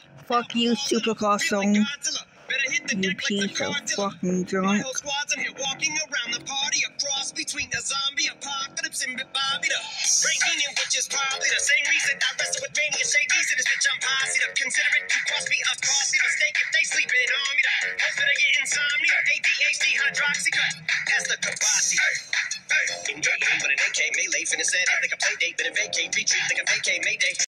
Fuck you, Super Caution. You piece of fucking junk. Walking around the party, a cross between a zombie apocalypse and Bobby the Brain Union, which is probably the same reason I wrestle with Rainy and Shades in this bitch. I'm posse to consider it to cost me a costly mistake if they sleeping on me. Most that I get insomnia, ADHD, hydroxycut. That's the Kabasi. In with an AK melee, finna set it like a play date, but a vacate retreat like a vacate Mayday.